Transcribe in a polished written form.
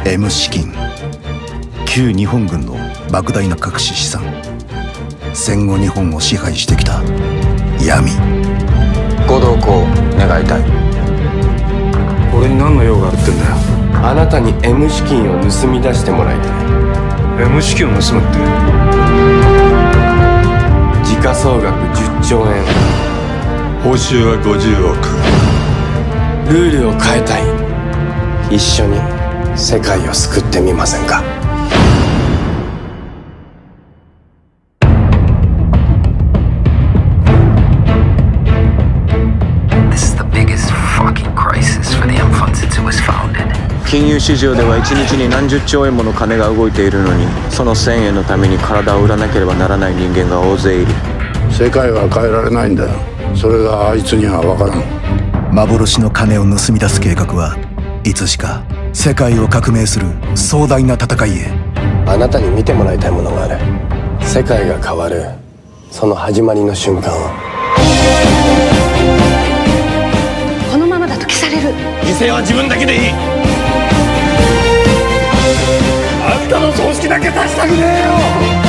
M 資金、旧日本軍の莫大な隠し資産、戦後日本を支配してきた闇。 ご同行願いたい。 俺に何の用があるってんだよ。 あなたに M 資金を盗み出してもらいたい。 M 資金を盗むって。 時価総額10兆円。 報酬は50億。 ルールを変えたい。一緒に世界を救ってみませんか。 金融市場では1日に何十兆円もの金が動いているのに、その1000円のために体を売らなければならない人間が大勢いる。 世界は変えられないんだよ。それがあいつには分からん。 幻の金を盗み出す計画はいつしか世界を革命する壮大な戦いへ。 あなたに見てもらいたいものがある。世界が変わるその始まりの瞬間を。 このままだと消される。 犠牲は自分だけでいい。あんたの葬式だけ出したくねえよ。